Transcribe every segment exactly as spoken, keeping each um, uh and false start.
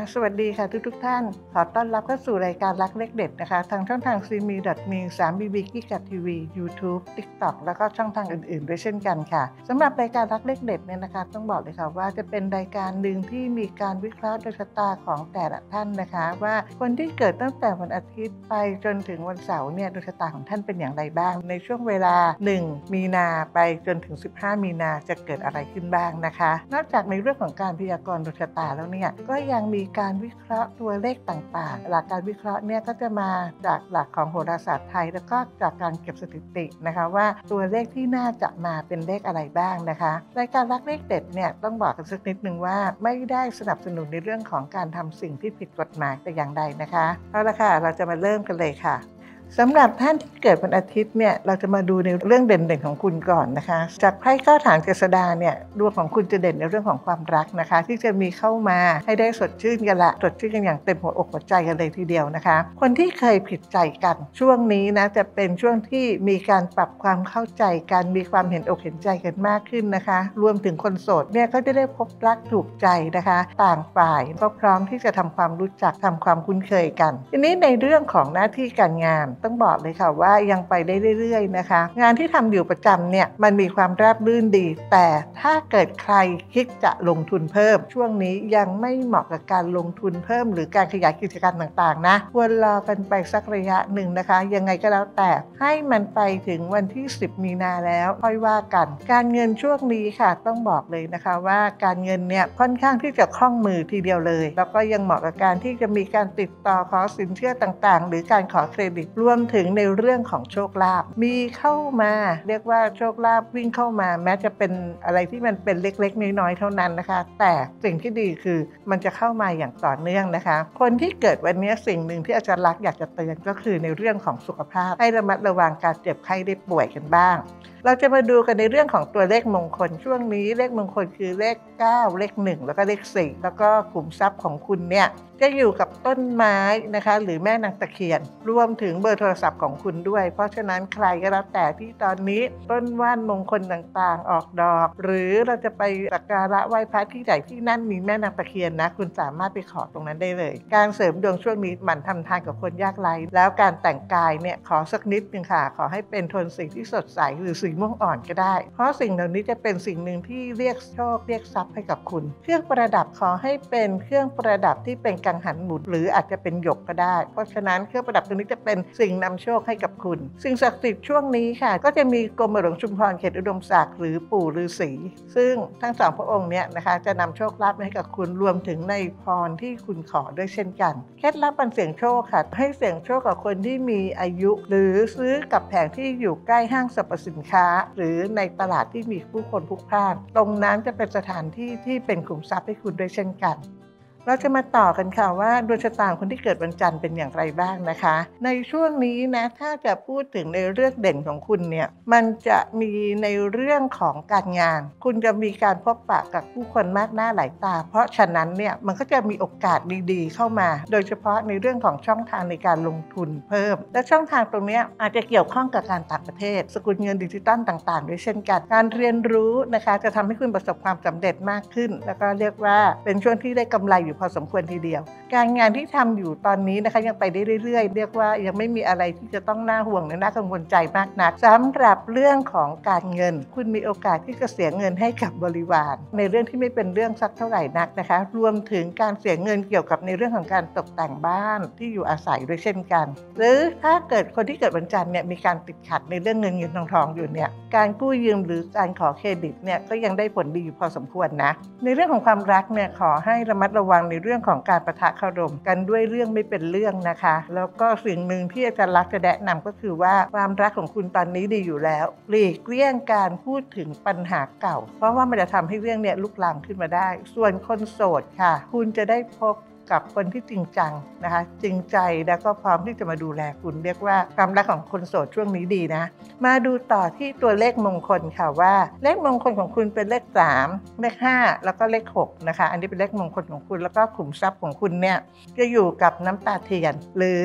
สวัสดีค่ะทุกทุกท่านขอต้อนรับเข้าสู่รายการรักเลขเด็ดนะคะทางช่องทาง ซี เอ็ม อี ดอท มี ทรี บี บี กิกะ ที วี YouTube TikTok แล้วก็ช่องทางอื่นๆด้วยเช่นกันค่ะสำหรับรายการรักเลขเด็ดเนี่ยนะคะต้องบอกเลยค่ะว่าจะเป็นรายการหนึ่งที่มีการวิเคราะห์ดวงชะตาของแต่ละท่านนะคะว่าคนที่เกิดตั้งแต่วันอาทิตย์ไปจนถึงวันเสาร์เนี่ยดวงชะตาของท่านเป็นอย่างไรบ้างในช่วงเวลาหนึ่งมีนาไปจนถึงสิบห้ามีนาจะเกิดอะไรขึ้นบ้างนะคะนอกจากในเรื่องของการพยากรณ์ดวงชะตาแล้วเนี่ยก็ยังมีการวิเคราะห์ตัวเลขต่างๆหลักการวิเคราะห์เนี่ยก็จะมาจากหลักของโหราศาสตร์ไทยแล้วก็จากการเก็บสถิตินะคะว่าตัวเลขที่น่าจะมาเป็นเลขอะไรบ้างนะคะรายการรักเลขเด็ดเนี่ยต้องบอกกันสักนิดนึงว่าไม่ได้สนับสนุนในเรื่องของการทำสิ่งที่ผิดกฎหมายแต่อย่างใดนะคะเอาละค่ะเราจะมาเริ่มกันเลยค่ะสำหรับท่านที่เกิดวันอาทิตย์เนี่ยเราจะมาดูในเรื่องเด่นๆของคุณก่อนนะคะจากไพ่เก้าถางเจษฎาเนี่ยดวงของคุณจะเด่นในเรื่องของความรักนะคะที่จะมีเข้ามาให้ได้สดชื่นกันละสดชื่นกันอย่างเต็มหัวอกหัวใจกันเลยทีเดียวนะคะคนที่เคยผิดใจกันช่วงนี้นะจะเป็นช่วงที่มีการปรับความเข้าใจกันมีความเห็นอกเห็นใจกันมากขึ้นนะคะรวมถึงคนโสดเนี่ยก็จะได้พบรักถูกใจนะคะต่างฝ่ายก็พร้อมที่จะทำความรู้จักทำความคุ้นเคยกันทีนี้ในเรื่องของหน้าที่การงานต้องบอกเลยค่ะว่ายังไปได้เรื่อยๆนะคะงานที่ทำอยู่ประจำเนี่ยมันมีความราบรื่นดีแต่ถ้าเกิดใครคิดจะลงทุนเพิ่มช่วงนี้ยังไม่เหมาะกับการลงทุนเพิ่มหรือการขยายกิจการต่างๆนะควรรอกันไปสักระยะหนึ่งนะคะยังไงก็แล้วแต่ให้มันไปถึงวันที่สิบมีนาแล้วค่อยว่ากันการเงินช่วงนี้ค่ะต้องบอกเลยนะคะว่าการเงินเนี่ยค่อนข้างที่จะคล่องมือทีเดียวเลยแล้วก็ยังเหมาะกับการที่จะมีการติดต่อขอสินเชื่อต่างๆหรือการขอเครดิตรวมถึงในเรื่องของโชคลาภมีเข้ามาเรียกว่าโชคลาภวิ่งเข้ามาแม้จะเป็นอะไรที่มันเป็นเล็กๆน้อยๆเท่านั้นนะคะแต่สิ่งที่ดีคือมันจะเข้ามาอย่างต่อเนื่องนะคะคนที่เกิดวันนี้สิ่งหนึ่งที่อาจารย์ลักษณ์อยากจะเตือนก็คือในเรื่องของสุขภาพให้ระมัดระวังการเจ็บไข้ได้ป่วยกันบ้างเราจะมาดูกันในเรื่องของตัวเลขมงคลช่วงนี้เลขมงคลคือเลขเก้าเลขหนึ่งแล้วก็เลขสี่แล้วก็ขุมทรัพย์ของคุณเนี่ยจะอยู่กับต้นไม้นะคะหรือแม่นางตะเคียนรวมถึงเบอร์โทรศัพท์ของคุณด้วยเพราะฉะนั้นใครก็แล้วแต่ที่ตอนนี้ต้นว่านมงคลต่างๆออกดอกหรือเราจะไปสักการะไหว้พระที่ไหนที่นั่นมีแม่นางตะเคียนนะคุณสามารถไปขอตรงนั้นได้เลยการเสริมดวงช่วงนี้หมั่นทำทานกับคนยากไร้แล้วการแต่งกายเนี่ยขอสักนิดนึงค่ะขอให้เป็นโทนสีที่สดใสหรือสีม่วงอ่อนก็ได้เพราะสิ่งเหล่านี้จะเป็นสิ่งหนึ่งที่เรียกโชคเรียกทรัพย์ให้กับคุณเครื่องประดับขอให้เป็นเครื่องประดับที่เป็นกังหันหมุดหรืออาจจะเป็นหยกก็ได้เพราะฉะนั้นเครื่องประดับตัวนี้จะเป็นสิ่งนำโชคให้กับคุณสิ่งศักดิ์สิทธิ์ช่วงนี้ค่ะก็จะมีกรมหลวงชุมพรเขตอุดมศักดิ์หรือปู่ฤาษีซึ่งทั้งสองพระองค์เนี่ยนะคะจะนำโชคลาภให้กับคุณรวมถึงในพรที่คุณขอด้วยเช่นกันเคล็ดลับการเสี่ยงโชคค่ะให้เสี่ยงโชคกับคนที่มีอายุหรือซื้อกับแผงที่อยู่ใกล้ห้างสรรพสินค้าหรือในตลาดที่มีผู้คนพลุกพล่านตรงนั้นจะเป็นสถานที่ที่เป็นขุมทรัพย์ให้คุณด้วยเช่นกันเราจะมาต่อกันค่ะว่าดวงชะตาคนที่เกิดวันจันทร์เป็นอย่างไรบ้างนะคะในช่วงนี้นะถ้าจะพูดถึงในเรื่องเด่นของคุณเนี่ยมันจะมีในเรื่องของการงานคุณจะมีการพบปะกับผู้คนมากหน้าหลายตาเพราะฉะนั้นเนี่ยมันก็จะมีโอกาสดีๆเข้ามาโดยเฉพาะในเรื่องของช่องทางในการลงทุนเพิ่มและช่องทางตรงนี้อาจจะเกี่ยวข้องกับการต่างประเทศสกุลเงินดิจิตอลต่างๆด้วยเช่นกันการเรียนรู้นะคะจะทำให้คุณประสบความสำเร็จมากขึ้นแล้วก็เรียกว่าเป็นช่วงที่ได้กำไรอยู่พอสมควรทีเดียวการงานที่ทำอยู่ตอนนี้นะคะยังไปได้เรื่อยๆเรียกว่ายังไม่มีอะไรที่จะต้องน่าห่วงและน่ากังวลใจมากนักสำหรับเรื่องของการเงินคุณมีโอกาสที่จะเสียเงินให้กับบริวารในเรื่องที่ไม่เป็นเรื่องสักเท่าไหร่นักนะคะรวมถึงการเสียเงินเกี่ยวกับในเรื่องของการตกแต่งบ้านที่อยู่อาศัยด้วยเช่นกันหรือถ้าเกิดคนที่เกิดวันจันทร์เนี่ยมีการติดขัดในเรื่องเงินเงินทองทองอยู่เนี่ยการกู้ยืมหรือการขอเครดิตเนี่ยก็ยังได้ผลดีอยู่พอสมควรนะในเรื่องของความรักเนี่ยขอให้ระมัดระวังในเรื่องของการปะทะคารมกันด้วยเรื่องไม่เป็นเรื่องนะคะแล้วก็สิ่งหนึ่งที่อาจารย์ลักษณ์จะแนะนำก็คือว่าความรักของคุณตอนนี้ดีอยู่แล้วหลีกเลี่ยงการพูดถึงปัญหาเก่าเพราะว่ามันจะทำให้เรื่องเนี่ยลุกลามขึ้นมาได้ส่วนคนโสดค่ะคุณจะได้พบกับคนที่จริงจังนะคะจริงใจแล้วก็พร้อมที่จะมาดูแลคุณเรียกว่าความรักของคนโสดช่วงนี้ดีนะมาดูต่อที่ตัวเลขมงคลค่ะว่าเลขมงคลของคุณเป็นเลขสามเลขห้าแล้วก็เลขหกนะคะอันนี้เป็นเลขมงคลของคุณแล้วก็ขุมทรัพย์ของคุณเนี่ยจะอยู่กับน้ำตาเทียนหรือ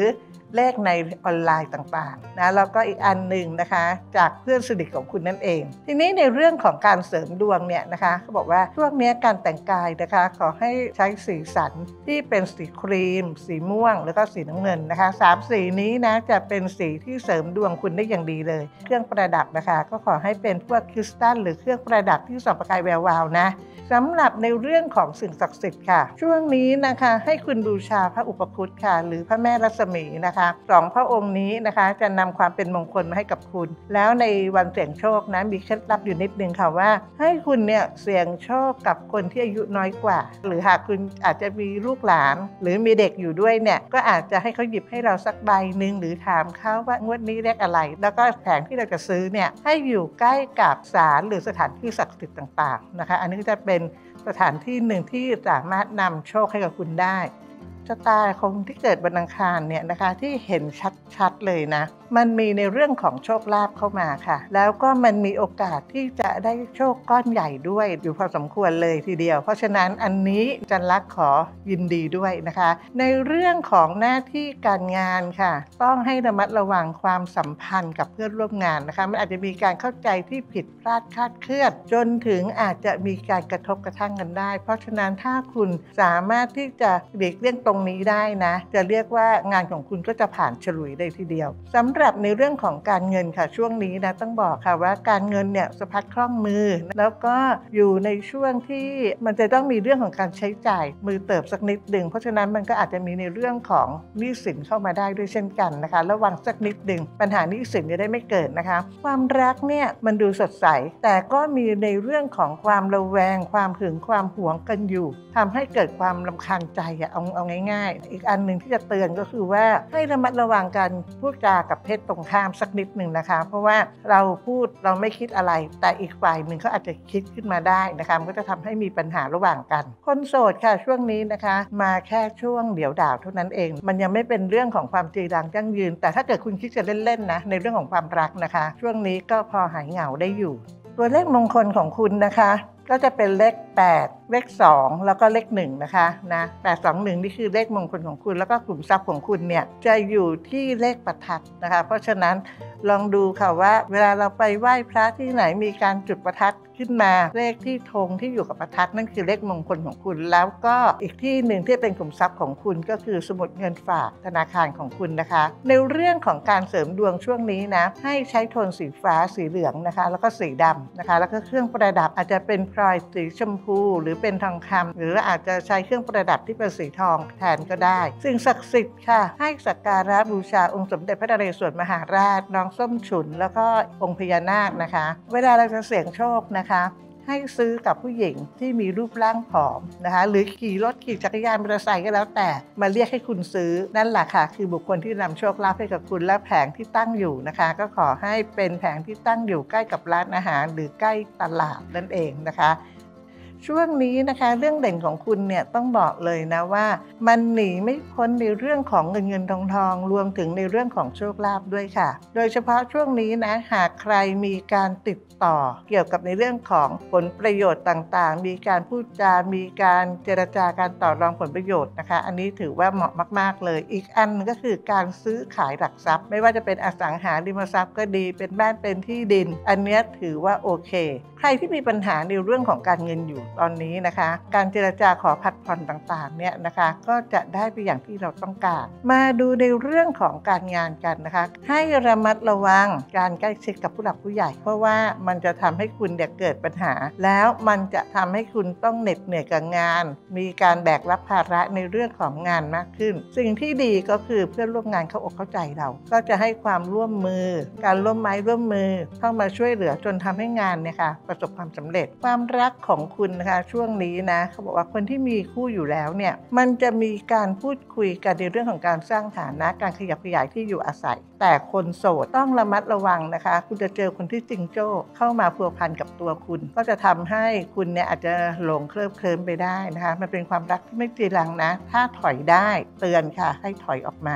เลขในออนไลน์ต่างๆนะแล้วก็อีกอันหนึ่งนะคะจากเพื่อนสนิทของคุณนั่นเองทีนี้ในเรื่องของการเสริมดวงเนี่ยนะคะเขาบอกว่าช่วงนี้การแต่งกายนะคะขอให้ใช้สีสันที่เป็นสีครีมสีม่วงแล้วก็สีน้ำเงินนะคะสามสีนี้นะจะเป็นสีที่เสริมดวงคุณได้อย่างดีเลยเครื่องประดับนะคะก็ขอให้เป็นพวกคริสตัลหรือเครื่องประดับที่ส่องประกายแวววาวนะสำหรับในเรื่องของสิ่งศักดิ์สิทธิ์ค่ะช่วงนี้นะคะให้คุณบูชาพระอุปคุตค่ะหรือพระแม่รัศมีนะคะสองพระองค์นี้นะคะจะนำความเป็นมงคลมาให้กับคุณแล้วในวันเสี่ยงโชคนะมีเคล็ดลับอยู่นิดนึงค่ะว่าให้คุณเนี่ยเสี่ยงโชคกับคนที่อายุน้อยกว่าหรือหากคุณอาจจะมีลูกหลานหรือมีเด็กอยู่ด้วยเนี่ยก็อาจจะให้เขาหยิบให้เราสักใบหนึ่งหรือถามเขาว่างวดนี้เลขอะไรแล้วก็แผงที่เราจะซื้อเนี่ยให้อยู่ใกล้กับศาลหรือสถานที่ศักดิ์สิทธิ์ต่างๆนะคะอันนี้จะเป็นสถานที่หนึ่งที่สามารถนำโชคให้กับคุณได้ชะตาของที่เกิดวันอังคารเนี่ยนะคะที่เห็นชัดๆเลยนะมันมีในเรื่องของโชคลาภเข้ามาค่ะแล้วก็มันมีโอกาสที่จะได้โชคก้อนใหญ่ด้วยอยู่พอสมควรเลยทีเดียวเพราะฉะนั้นอันนี้จันลักษณ์ขอยินดีด้วยนะคะในเรื่องของหน้าที่การงานค่ะต้องให้ระมัดระวังความสัมพันธ์กับเพื่อนร่วมงานนะคะมันอาจจะมีการเข้าใจที่ผิดพลาดคลาดเคลื่อนจนถึงอาจจะมีการกระทบกระทั่งกันได้เพราะฉะนั้นถ้าคุณสามารถที่จะหลีกเลี่ยงตรงนี้ได้นะจะเรียกว่างานของคุณก็จะผ่านฉลุยได้ทีเดียวสำหรับในเรื่องของการเงินค่ะช่วงนี้นะต้องบอกค่ะว่าการเงินเนี่ยสะพัดคล่องมือแล้วก็อยู่ในช่วงที่มันจะต้องมีเรื่องของการใช้จ่ายมือเติบสักนิดหนึ่งเพราะฉะนั้นมันก็อาจจะมีในเรื่องของหนี้สินเข้ามาได้ด้วยเช่นกันนะคะระวังสักนิดหนึ่งปัญหาหนี้สินจะได้ไม่เกิดนะคะความรักเนี่ยมันดูสดใสแต่ก็มีในเรื่องของความระแวงความหึงความหวงกันอยู่ทำให้เกิดความรำคาญใจอะเอาเอาง่ายๆอีกอันหนึ่งที่จะเตือนก็คือว่าให้ระมัดระวังการพูดจากับเพศตรงข้ามสักนิดหนึ่งนะคะเพราะว่าเราพูดเราไม่คิดอะไรแต่อีกฝ่ายหนึ่งเขาอาจจะคิดขึ้นมาได้นะคะมันก็จะทำให้มีปัญหาระหว่างกันคนโสดค่ะช่วงนี้นะคะมาแค่ช่วงเดี่ยวดาวเท่านั้นเองมันยังไม่เป็นเรื่องของความจีรังยั่งยืนแต่ถ้าเกิดคุณคิดจะเล่นๆนะในเรื่องของความรักนะคะช่วงนี้ก็พอหายเหงาได้อยู่ตัวเลขมงคลของคุณนะคะก็จะเป็นเลขแปดเลขสองแล้วก็เลขหนึ่งนะคะนะแปด สอง หนึ่งนี่คือเลขมงคลของคุณแล้วก็กลุ่มทรัพย์ของคุณเนี่ยจะอยู่ที่เลขประทัดนะคะเพราะฉะนั้นลองดูค่ะว่าเวลาเราไปไหว้พระที่ไหนมีการจุดประทัดขึ้นมาเลขที่ธงที่อยู่กับประทัดนั่นคือเลขมงคลของคุณแล้วก็อีกที่หนึ่งที่เป็นกลุ่มทรัพย์ของคุณก็คือสมุดเงินฝากธนาคารของคุณนะคะในเรื่องของการเสริมดวงช่วงนี้นะให้ใช้โทนสีฟ้าสีเหลืองนะคะแล้วก็สีดำนะคะแล้วก็เครื่องประดับอาจจะเป็นพลอยสีชมพูหรือเป็นทองคำหรืออาจจะใช้เครื่องประดับที่เป็นสีทองแทนก็ได้สิ่งศักดิ์สิทธิ์ค่ะให้สักการะบูชาองค์สมเด็จพระนเรศวรมหาราชน้องส้มฉุนแล้วก็องค์พญานาคนะคะเวลาเราจะเสี่ยงโชคนะคะให้ซื้อกับผู้หญิงที่มีรูปร่างผอมนะคะหรือขี่รถขี่จักรยานมอเตอร์ไซค์ก็แล้วแต่มาเรียกให้คุณซื้อนั่นแหละค่ะคือบุคคลที่นำโชคลาภให้กับคุณและแผงที่ตั้งอยู่นะคะก็ขอให้เป็นแผงที่ตั้งอยู่ใกล้กับร้านอาหารหรือใกล้ตลาดนั่นเองนะคะช่วงนี้นะคะเรื่องเด่นของคุณเนี่ยต้องบอกเลยนะว่ามันหนีไม่พ้นในเรื่องของเงินเงินทองทองรวมถึงในเรื่องของโชคลาภด้วยค่ะโดยเฉพาะช่วงนี้นะหากใครมีการติดต่อเกี่ยวกับในเรื่องของผลประโยชน์ต่างๆมีการพูดจามีการเจรจาการต่อรองผลประโยชน์นะคะอันนี้ถือว่าเหมาะมากๆเลยอีกอันก็คือการซื้อขายหลักทรัพย์ไม่ว่าจะเป็นอสังหาริมทรัพย์ก็ดีเป็นบ้านเป็นที่ดินอันนี้ถือว่าโอเคใครที่มีปัญหาในเรื่องของการเงินอยู่ตอนนี้นะคะการเจรจาขอผัดผ่อนต่างๆเนี่ยนะคะก็จะได้ไปอย่างที่เราต้องการมาดูในเรื่องของการงานกันนะคะให้ระมัดระวังการใกล้ชิดกับผู้หลักผู้ใหญ่เพราะว่ามันจะทำให้คุณเกิดปัญหาแล้วมันจะทำให้คุณต้องเหน็ดเหนื่อยกับงานมีการแบกรับภาระในเรื่องของงานมากขึ้นสิ่งที่ดีก็คือเพื่อนร่วมงานเขาอกเข้าใจเราก็จะให้ความร่วมมือการร่วมไม้ร่วมมือเข้ามาช่วยเหลือจนทำให้งานเนี่ยค่ะประสบความสำเร็จความรักของคุณนะคะช่วงนี้นะเขาบอกว่าคนที่มีคู่อยู่แล้วเนี่ยมันจะมีการพูดคุยกันในเรื่องของการสร้างฐานะการขยับขยายที่อยู่อาศัยแต่คนโสดต้องระมัดระวังนะคะคุณจะเจอคนที่จริงโจ้เข้ามาพัวพันกับตัวคุณก็จะทำให้คุณเนี่ยอาจจะหลงเคลิบเคลิ้มไปได้นะคะมันเป็นความรักที่ไม่จีรังนะถ้าถอยได้เตือนค่ะให้ถอยออกมา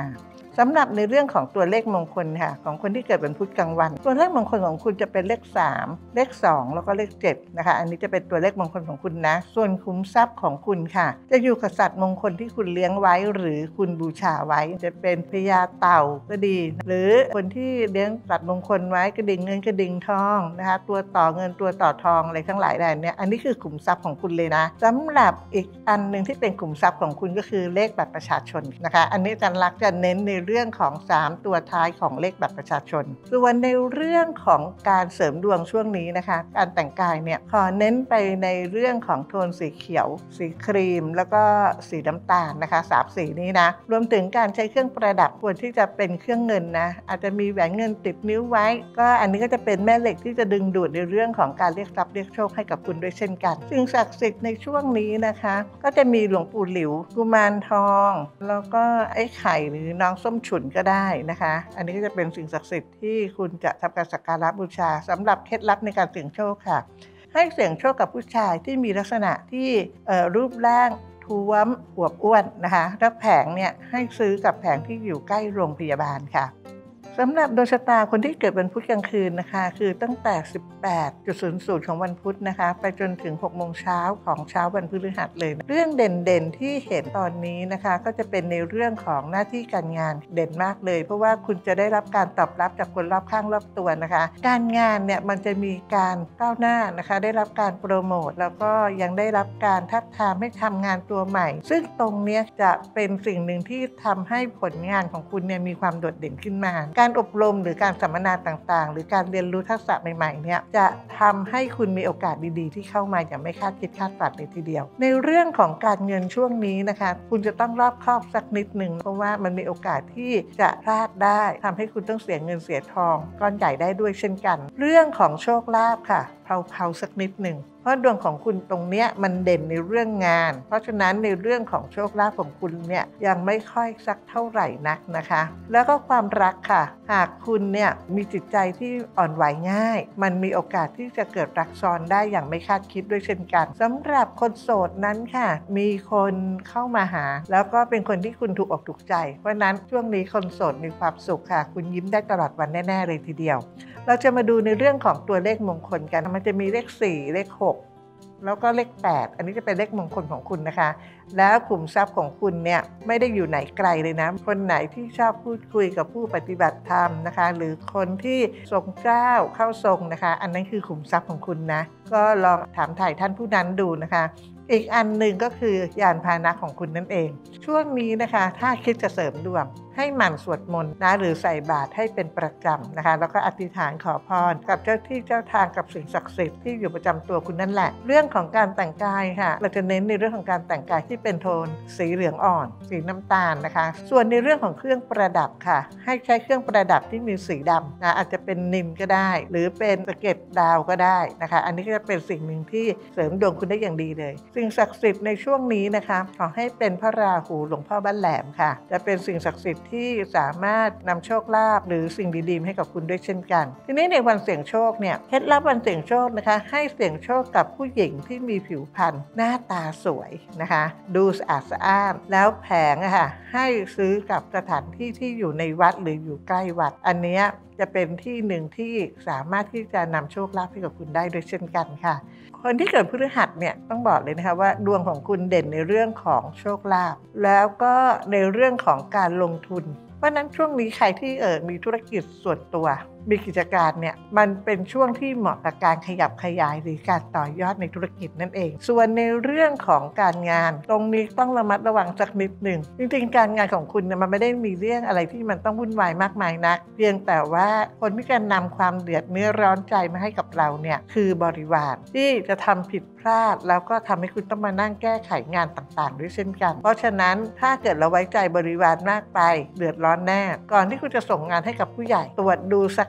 สำหรับในเรื่องของตัวเลขมงคลค่ะของคนที่เกิดวันพุธกลางวันตัวเลขมงคลของคุณจะเป็นเลขสามเลขสองแล้วก็เลขเจ็ดนะคะอันนี้จะเป็นตัวเลขมงคลของคุณนะส่วนขุมทรัพย์ของคุณค่ะจะอยู่กับสัตว์มงคลที่คุณเลี้ยงไว้หรือคุณบูชาไว้จะเป็นพญาเต่าก็ดีหรือคนที่เลี้ยงสัตว์มงคลไว้กระดิ่งเงินกระดิ่งทองนะคะตัวต่อเงินตัวต่อทองอะไรทั้งหลายแหล่นี้อันนี้คือขุมทรัพย์ของคุณเลยนะสำหรับอีกอันนึงที่เป็นขุมทรัพย์ของคุณก็คือเลขบัตรประชาชนนะคะอันนี้อาจารย์ลักษณ์จะเน้นในเรื่องของสามตัวท้ายของเลขบัตรประชาชนส่วนในเรื่องของการเสริมดวงช่วงนี้นะคะการแต่งกายเนี่ยขอเน้นไปในเรื่องของโทนสีเขียวสีครีมแล้วก็สีน้ำตาลนะคะสามสีนี้นะรวมถึงการใช้เครื่องประดับควรที่จะเป็นเครื่องเงินนะอาจจะมีแหวนเงินติดนิ้วไว้ก็อันนี้ก็จะเป็นแม่เหล็กที่จะดึงดูดในเรื่องของการเรียกทรัพย์เรียกโชคให้กับคุณด้วยเช่นกันสิ่งศักดิ์สิทธิ์ในช่วงนี้นะคะก็จะมีหลวงปู่หลิวกุมารทองแล้วก็ไอ้ไข่หรือน้องส้มฉุนก็ได้นะคะอันนี้ก็จะเป็นสิ่งศักดิ์สิทธิ์ที่คุณจะทำการสักการะบูชาสำหรับเคล็ดลับในการเสี่ยงโชคค่ะให้เสี่ยงโชคกับผู้ชายที่มีลักษณะที่รูปร่างท้วมอวบอ้วนนะคะแล้วแผงเนี่ยให้ซื้อกับแผงที่อยู่ใกล้โรงพยาบาลค่ะสำหรับดวงชะตาคนที่เกิดวันพุธกลางคืนนะคะคือตั้งแต่ สิบแปดนาฬิกา ของวันพุธนะคะไปจนถึง หกโมงเช้าของเช้าวันพฤหัสเลยนะเรื่องเด่นๆที่เห็นตอนนี้นะคะก็จะเป็นในเรื่องของหน้าที่การงานเด่นมากเลยเพราะว่าคุณจะได้รับการตอบรับจากคนรอบข้างรอบตัวนะคะการงานเนี่ยมันจะมีการก้าวหน้านะคะได้รับการโปรโมทแล้วก็ยังได้รับการทับทามให้ทำงานตัวใหม่ซึ่งตรงนี้จะเป็นสิ่งหนึ่งที่ทำให้ผลงานของคุณเนี่ยมีความโดดเด่นขึ้นมาการอบรมหรือการสัมมนาต่างๆหรือการเรียนรู้ทักษะใหม่ๆเนี่ยจะทำให้คุณมีโอกาสดีๆที่เข้ามาอย่างไม่คาดคิดคาดฝันเลยทีเดียวในเรื่องของการเงินช่วงนี้นะคะคุณจะต้องรอบคอบสักนิดหนึ่งเพราะว่ามันมีโอกาสที่จะพลาดได้ทำให้คุณต้องเสียเงินเสียทองก้อนใหญ่ได้ด้วยเช่นกันเรื่องของโชคลาภค่ะเพลาๆสักนิดหนึ่งเพราะดวงของคุณตรงเนี้ยมันเด่นในเรื่องงานเพราะฉะนั้นในเรื่องของโชคลาภของคุณเนี่ยยังไม่ค่อยสักเท่าไหร่นักนะคะแล้วก็ความรักค่ะหากคุณเนี่ยมีจิตใจที่อ่อนไหวง่ายมันมีโอกาสที่จะเกิดรักซ้อนได้อย่างไม่คาดคิดด้วยเช่นกันสำหรับคนโสดนั้นค่ะมีคนเข้ามาหาแล้วก็เป็นคนที่คุณถูกอกถูกใจเพราะนั้นช่วงนี้คนโสดมีความสุขค่ะคุณยิ้มได้ตลอดวันแน่ๆเลยทีเดียวเราจะมาดูในเรื่องของตัวเลขมงคลกันมันจะมีเลขสี่เลขหกแล้วก็เลขแปดอันนี้จะเป็นเลขมงคลของคุณนะคะแล้วขุมทรัพย์ของคุณเนี่ยไม่ได้อยู่ไหนไกลเลยนะคนไหนที่ชอบพูดคุยกับผู้ปฏิบัติธรรมนะคะหรือคนที่ทรงเจ้าเข้าทรงนะคะอันนั้นคือขุมทรัพย์ของคุณนะก็ลองถามถ่ายท่านผู้นั้นดูนะคะอีกอันหนึ่งก็คือยานพาหนะของคุณนั่นเองช่วงนี้นะคะถ้าคิดจะเสริมดวงให้หมั่นสวดมนต์นะหรือใส่บาตรให้เป็นประจำนะคะแล้วก็อธิษฐานขอพรกับเจ้าที่เจ้าทางกับสิ่งศักดิ์สิทธิ์ที่อยู่ประจำตัวคุณนั่นแหละเรื่องของการแต่งกายค่ะเราจะเน้นในเรื่องของการแต่งกายที่เป็นโทนสีเหลืองอ่อนสีน้ำตาลนะคะส่วนในเรื่องของเครื่องประดับค่ะให้ใช้เครื่องประดับที่มีสีดำนะอาจจะเป็นนิลก็ได้หรือเป็นสะเก็ดดาวก็ได้นะคะอันนี้ก็จะเป็นสิ่งหนึ่งที่เสริมดวงคุณได้อย่างดีเลยสิ่งศักดิ์สิทธิ์ในช่วงนี้นะคะขอให้เป็นพระราหูหลวงพ่อบ้านแหลมค่ะจะเป็นสิ่งศักดิ์สิทธิ์ที่สามารถนำโชคลาภหรือสิ่งดีๆให้กับคุณด้วยเช่นกันทีนี้ในวันเสี่ยงโชคเนี่ยเคล็ดลับวันเสี่ยงโชคนะคะให้เสี่ยงโชคกับผู้หญิงที่มีผิวพรรณหน้าตาสวยนะคะดูสะอาดสะอ้านแล้วแผงอะค่ะให้ซื้อกับสถานที่ที่อยู่ในวัดหรืออยู่ใกล้วัดอันนี้จะเป็นที่หนึ่งที่สามารถที่จะนำโชคลาภให้กับคุณได้ด้วยเช่นกันค่ะคนที่เกิดพฤหัสเนี่ยต้องบอกเลยนะคะว่าดวงของคุณเด่นในเรื่องของโชคลาภแล้วก็ในเรื่องของการลงทุนเพราะนั้นช่วงนี้ใครที่เออมีธุรกิจส่วนตัวมีกิจการเนี่ยมันเป็นช่วงที่เหมาะกับการขยับขยายหรือการต่อยอดในธุรกิจนั่นเองส่วนในเรื่องของการงานตรงนี้ต้องระมัดระวังสักนิดหนึ่งจริงๆการงานของคุณเนี่ยมันไม่ได้มีเรื่องอะไรที่มันต้องวุ่นวายมากมายนักเพียงแต่ว่าคนที่จะนำความเดือดเนื้อร้อนใจมาให้กับเราเนี่ยคือบริวารที่จะทำผิดพลาดแล้วก็ทำให้คุณต้องมานั่งแก้ไขงานต่างๆด้วยเช่นกันเพราะฉะนั้นถ้าเกิดเราไว้ใจบริวารมากไปเดือดร้อนแน่ก่อนที่คุณจะส่งงานให้กับผู้ใหญ่ตรวจดูสัก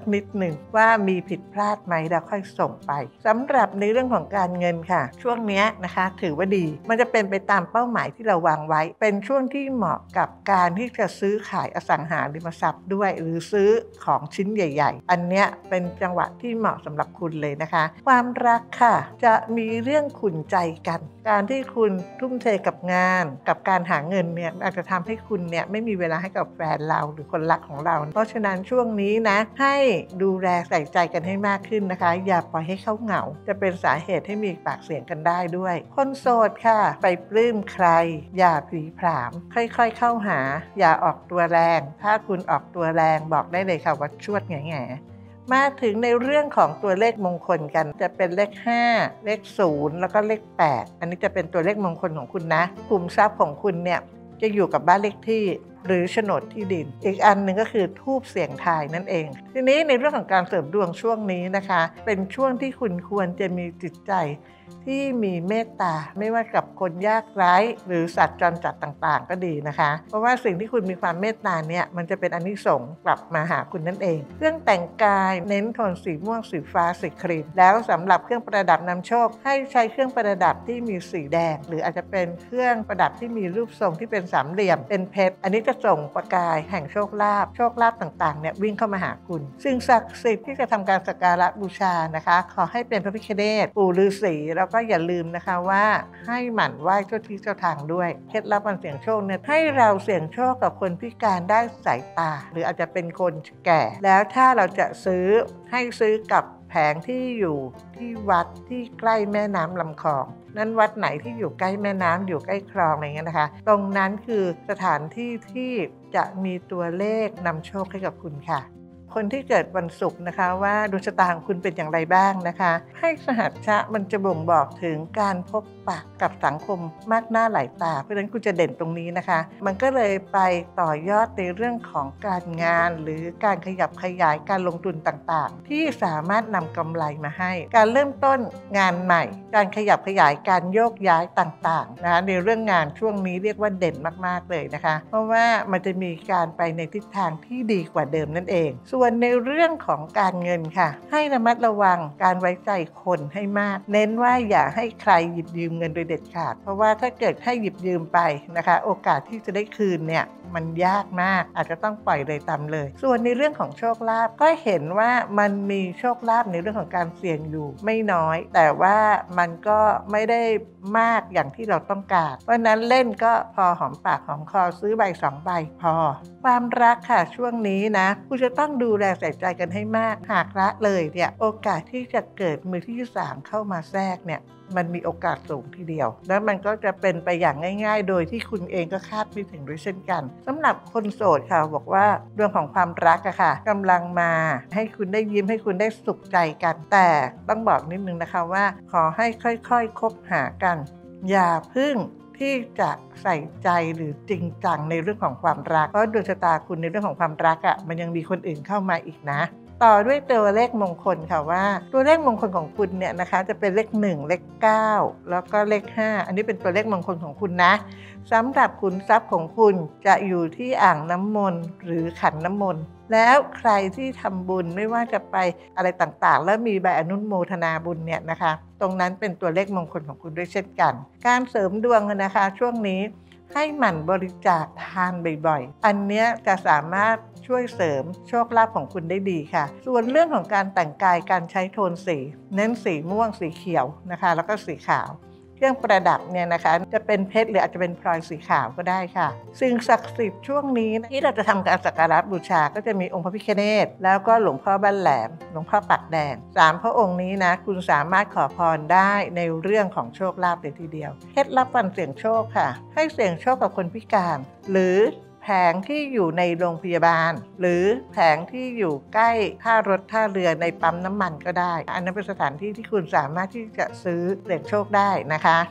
นิดหนึ่งว่ามีผิดพลาดไหมแล้วค่อยส่งไปสำหรับในเรื่องของการเงินค่ะช่วงนี้นะคะถือว่าดีมันจะเป็นไปตามเป้าหมายที่เราวางไว้เป็นช่วงที่เหมาะกับการที่จะซื้อขายอสังหาริมทรัพย์ด้วยหรือซื้อของชิ้นใหญ่ๆอันเนี้ยเป็นจังหวะที่เหมาะสำหรับคุณเลยนะคะความรักค่ะจะมีเรื่องขุ่นใจกันการที่คุณทุ่มเทกับงานกับการหาเงินเนี่ยอาจจะทำให้คุณเนี่ยไม่มีเวลาให้กับแฟนเราหรือคนรักของเราเพราะฉะนั้นช่วงนี้นะให้ดูแลใส่ใจกันให้มากขึ้นนะคะอย่าปล่อยให้เขาเหงาจะเป็นสาเหตุให้มีปากเสียงกันได้ด้วยคนโสดค่ะไปปลื้มใครอย่าผีผามค่อยๆเข้าหาอย่าออกตัวแรงถ้าคุณออกตัวแรงบอกได้เลยค่ะว่าชวดแง่ๆมาถึงในเรื่องของตัวเลขมงคลกันจะเป็นเลขห้าเลขศูนย์แล้วก็เลขแปดอันนี้จะเป็นตัวเลขมงคลของคุณนะกลุ่มทรัพย์ของคุณเนี่ยจะอยู่กับบ้านเลขที่หรือโฉนดที่ดินอีกอันหนึ่งก็คือธูปเสียงทายนั่นเองทีนี้ในเรื่องของการเสริมดวงช่วงนี้นะคะเป็นช่วงที่คุณควรจะมีจิตใจที่มีเมตตาไม่ว่ากับคนยากไร้หรือสัตว์จรจัดต่างๆก็ดีนะคะเพราะว่าสิ่งที่คุณมีความเมตตาเนี่ยมันจะเป็นอานิสงส์กลับมาหาคุณนั่นเองเครื่องแต่งกายเน้นโทนสีม่วงสีฟ้าสีครีมแล้วสำหรับเครื่องประดับนำโชคให้ใช้เครื่องประดับที่มีสีแดงหรืออาจจะเป็นเครื่องประดับที่มีรูปทรงที่เป็นสามเหลี่ยมเป็นเพชรอันนี้จะส่งประกายแห่งโชคลาภโชคลาภต่างๆเนี่ยวิ่งเข้ามาหาคุณสิ่งศักดิ์สิทธิ์ที่จะทำการสักการะบูชานะคะขอให้เป็นพระพิฆเนศปู่ฤาษีแล้วก็อย่าลืมนะคะว่าให้หมั่นไหว้เจ้าที่เจ้าทางด้วยเคล็ดลับการเสี่ยงโชคเนี่ยให้เราเสี่ยงโชคกับคนพิการได้สายตาหรืออาจจะเป็นคนแก่แล้วถ้าเราจะซื้อให้ซื้อกับแผงที่อยู่ที่วัดที่ใกล้แม่น้ำลำคลองนั้นวัดไหนที่อยู่ใกล้แม่น้ำอยู่ใกล้คลองอะไรเงี้ยนะคะตรงนั้นคือสถานที่ที่จะมีตัวเลขนำโชคให้กับคุณค่ะคนที่เกิดวันศุกร์นะคะว่าดวงชะตาของคุณเป็นอย่างไรบ้างนะคะให้สหัชชะมันจะบ่งบอกถึงการพบปะกับสังคมมากหน้าหลายตาเพราะฉะนั้นคุณจะเด่นตรงนี้นะคะมันก็เลยไปต่อยอดในเรื่องของการงานหรือการขยับขยายการลงทุนต่างๆที่สามารถนำกำไรมาให้การเริ่มต้นงานใหม่การขยับขยายการโยกย้ายต่างๆนะคะในเรื่องงานช่วงนี้เรียกว่าเด่นมากๆเลยนะคะเพราะว่ามันจะมีการไปในทิศทางที่ดีกว่าเดิมนั่นเองส่วนในเรื่องของการเงินค่ะให้ระมัดระวังการไว้ใจคนให้มากเน้นว่าอย่าให้ใครหยิบยืมเงินโดยเด็ดขาดเพราะว่าถ้าเกิดให้หยิบยืมไปนะคะโอกาสที่จะได้คืนเนี่ยมันยากมากอาจจะต้องปล่อยเลยตามเลยส่วนในเรื่องของโชคลาภก็เห็นว่ามันมีโชคลาภในเรื่องของการเสี่ยงอยู่ไม่น้อยแต่ว่ามันก็ไม่ได้มากอย่างที่เราต้องการเพราะนั้นเล่นก็พอหอมปากหอมคอซื้อใบสองใบพอความรักค่ะช่วงนี้นะคุณจะต้องดูแลใส่ใจกันให้มากหากละเลยเนี่ยโอกาสที่จะเกิดมือที่สามเข้ามาแทรกเนี่ยมันมีโอกาสสูงทีเดียวแล้วมันก็จะเป็นไปอย่างง่ายๆโดยที่คุณเองก็คาดไม่ถึงด้วยเช่นกันสำหรับคนโสดค่ะบอกว่าเรื่องของความรักอะค่ะกำลังมาให้คุณได้ยิ้มให้คุณได้สุขใจกันแต่ต้องบอกนิดนึงนะคะว่าขอให้ค่อยๆคบหากันอย่าพึ่งที่จะใส่ใจหรือจริงจังในเรื่องของความรักเพราะดวงชะตาคุณในเรื่องของความรักอะมันยังมีคนอื่นเข้ามาอีกนะต่อด้วยตัวเลขมงคลค่ะว่าตัวเลขมงคลของคุณเนี่ยนะคะจะเป็นเลขหนึ่งเลขเก้าแล้วก็เลขห้าอันนี้เป็นตัวเลขมงคลของคุณนะสำหรับขุนทรัพย์ของคุณจะอยู่ที่อ่างน้ำมนต์หรือขันน้ำมนต์แล้วใครที่ทำบุญไม่ว่าจะไปอะไรต่างๆแล้วมีใบอนุโมทนาบุญเนี่ยนะคะตรงนั้นเป็นตัวเลขมงคลของคุณด้วยเช่นกันการเสริมดวงนะคะช่วงนี้ให้หมั่นบริจาคทานบ่อยๆอันนี้จะสามารถช่วยเสริมโชคลาภของคุณได้ดีค่ะส่วนเรื่องของการแต่งกายการใช้โทนสีเน้นสีม่วงสีเขียวนะคะแล้วก็สีขาวเครื่องประดับเนี่ยนะคะจะเป็นเพชรหรืออาจจะเป็นพลอยสีขาวก็ได้ค่ะสิ่งศักดิ์สิทธิ์ช่วงนี้ที่เราจะทำการสักการะบูชาก็จะมีองค์พระพิฆเนศแล้วก็หลวงพ่อบ้านแหลมหลวงพ่อปากแดงสามพระองค์นี้นะคุณสามารถขอพรได้ในเรื่องของโชคลาภเลยทีเดียวเคล็ดลับการเสี่ยงโชคค่ะให้เสี่ยงโชคกับคนพิการหรือแผงที่อยู่ในโรงพยาบาลหรือแผงที่อยู่ใกล้ท่ารถท่าเรือในปั๊มน้ำมันก็ได้อันนั้นเป็นสถานที่ที่คุณสามารถที่จะซื้อเสี่ยงโชคได้นะคะ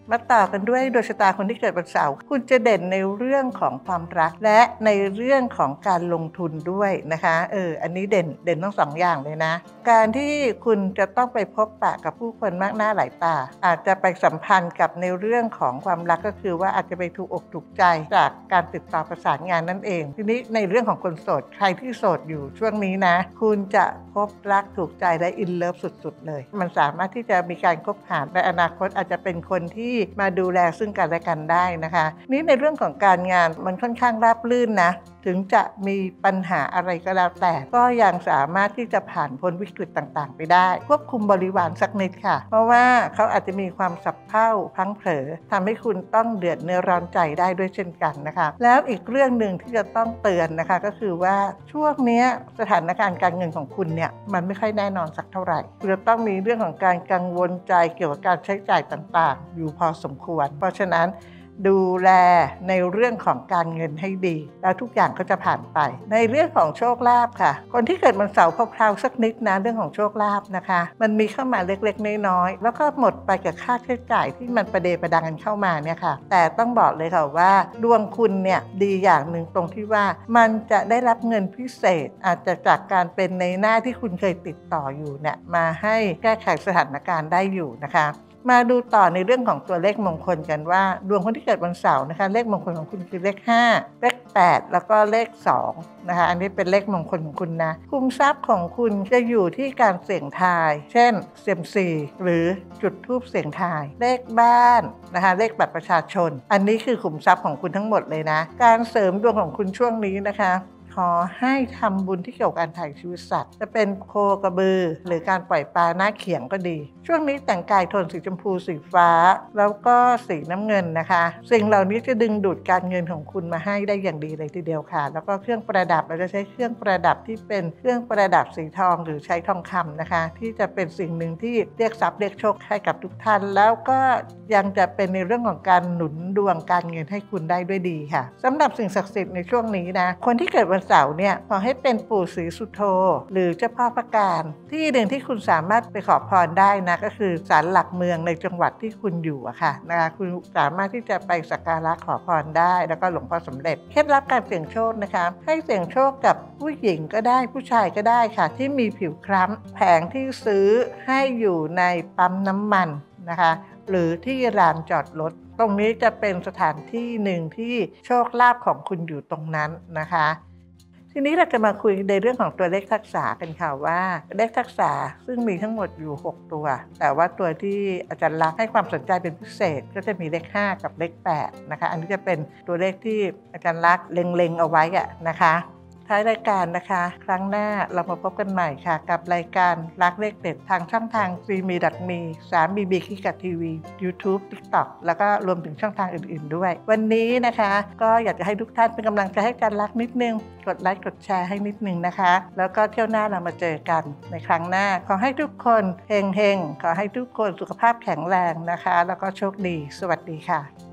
มาต่อกันด้วยดวงชะตาคนที่เกิดวันเสาร์คุณจะเด่นในเรื่องของความรักและในเรื่องของการลงทุนด้วยนะคะเอออันนี้เด่นเด่นทั้งสองอย่างเลยนะการที่คุณจะต้องไปพบปะกับผู้คนมากหน้าหลายตาอาจจะไปสัมพันธ์กับในเรื่องของความรักก็คือว่าอาจจะไปถูกอกถูกใจจากการติดต่อประสานงานนั่นเองทีนี้ในเรื่องของคนโสดใครที่โสดอยู่ช่วงนี้นะคุณจะพบรักถูกใจและอินเลิฟสุดๆเลยมันสามารถที่จะมีการคบหาในอนาคตอาจจะเป็นคนที่มาดูแลซึ่งกันและกันได้นะคะนี่ในเรื่องของการงานมันค่อนข้างราบรื่นนะถึงจะมีปัญหาอะไรก็แล้วแต่ก็ยังสามารถที่จะผ่านพ้นวิกฤตต่างๆไปได้ควบคุมบริวารสักนิดค่ะเพราะว่าเขาอาจจะมีความสับเพ่าพลั้งเผลอทำให้คุณต้องเดือดเนื้อร้อนใจได้ด้วยเช่นกันนะคะแล้วอีกเรื่องหนึ่งที่จะต้องเตือนนะคะก็คือว่าช่วงนี้สถานการณ์การเงินของคุณเนี่ยมันไม่ค่อยแน่นอนสักเท่าไหร่คุณจะต้องมีเรื่องของการกังวลใจเกี่ยวกับการใช้จ่ายต่างๆอยู่พอสมควรเพราะฉะนั้นดูแลในเรื่องของการเงินให้ดีแล้วทุกอย่างก็จะผ่านไปในเรื่องของโชคลาภค่ะคนที่เกิดวันเสาร์คร่าวๆสักนิดนะเรื่องของโชคลาภนะคะมันมีเข้ามาเล็กๆน้อยๆแล้วก็หมดไปกับค่าใช้จ่ายที่มันประเดประดังกันเข้ามาเนี่ยค่ะแต่ต้องบอกเลยค่ะว่าดวงคุณเนี่ยดีอย่างหนึ่งตรงที่ว่ามันจะได้รับเงินพิเศษอาจจะจากการเป็นในหน้าที่คุณเคยติดต่ออยู่เนี่ยมาให้แก้ไขสถานการณ์ได้อยู่นะคะมาดูต่อในเรื่องของตัวเลขมงคลกันว่าดวงคนที่เกิดวันเสาร์นะคะเลขมงคลของคุณคือเลขห้าเลขแปดแล้วก็เลขสองนะคะอันนี้เป็นเลขมงคลของคุณนะคุ้มทรัพย์ของคุณจะอยู่ที่การเสี่ยงทายเช่นเซียมซีหรือจุดธูปเสี่ยงทายเลขบ้านนะคะเลขบัตรประชาชนอันนี้คือคุ้มทรัพย์ของคุณทั้งหมดเลยนะการเสริมดวงของคุณช่วงนี้นะคะขอให้ทำบุญที่เกี่ยวกับการถ่ายชีวิตสัตว์จะเป็นโคกระบือหรือการปล่อยปลาหน้าเขียงก็ดีช่วงนี้แต่งกายโทนสีชมพูสีฟ้าแล้วก็สีน้ำเงินนะคะสิ่งเหล่านี้จะดึงดูดการเงินของคุณมาให้ได้อย่างดีเลยทีเดียวค่ะแล้วก็เครื่องประดับเราจะใช้เครื่องประดับที่เป็นเครื่องประดับสีทองหรือใช้ทองคำนะคะที่จะเป็นสิ่งหนึ่งที่เรียกทรัพย์เรียกโชคให้กับทุกท่านแล้วก็ยังจะเป็นในเรื่องของการหนุนดวงการเงินให้คุณได้ด้วยดีค่ะสำหรับสิ่งศักดิ์สิทธิ์ในช่วงนี้นะคนที่เกิดวันเสาร์เนี่ยขอให้เป็นปู่ศรีสุโธหรือเจ้าพ่อพระการที่หนึ่งที่คุณสามารถไปขอพรได้นะก็คือศาลหลักเมืองในจังหวัดที่คุณอยู่อะค่ะนะคะคุณสามารถที่จะไปสักการะขอพรได้แล้วก็หลวงพ่อสมเด็จเคล็ดลับการเสี่ยงโชคนะคะให้เสี่ยงโชคกับผู้หญิงก็ได้ผู้ชายก็ได้ค่ะที่มีผิวคล้ำแผงที่ซื้อให้อยู่ในปั๊มน้ำมันนะคะหรือที่ลานจอดรถตรงนี้จะเป็นสถานที่หนึ่งที่โชคลาภของคุณอยู่ตรงนั้นนะคะทีนี้เราจะมาคุยในเรื่องของตัวเลขทักษะกันค่ะว่าเลขทักษะซึ่งมีทั้งหมดอยู่หกตัวแต่ว่าตัวที่อาจารย์ลักษณ์ให้ความสนใจเป็นพิเศษก็จะมีเลขห้ากับเลขแปดนะคะอันนี้จะเป็นตัวเลขที่อาจารย์ลักษณ์เล็งๆเอาไว้อะนะคะท้ายรายการนะคะครั้งหน้าเรามาพบกันใหม่ค่ะกับรายการรักเลขเด็ดทางช่องทาง ซี เอ็ม อี ดอท มี สาม บี บี คิกกัดทีวี YouTube TikTok แล้วก็รวมถึงช่องทางอื่นๆด้วยวันนี้นะคะก็อยากจะให้ทุกท่านเป็นกำลังใจให้อาจารย์ลักษณ์นิดนึงกดไลค์กดแชร์ให้นิดนึงนะคะแล้วก็เที่ยวหน้าเรามาเจอกันในครั้งหน้าขอให้ทุกคนเฮงๆขอให้ทุกคนสุขภาพแข็งแรงนะคะแล้วก็โชคดีสวัสดีค่ะ